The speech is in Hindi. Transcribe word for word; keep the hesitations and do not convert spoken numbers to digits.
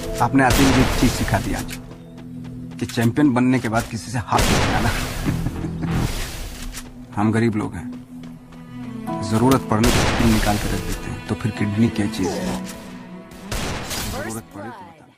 आपने आते ही एक चीज सिखा दी आज कि चैंपियन बनने के बाद किसी से हाथ नहीं मिलाना। हम गरीब लोग हैं, जरूरत पड़ने पर किडनी निकाल कर रख देते हैं, तो फिर किडनी क्या चीज है? जरूरत पड़े तो बता।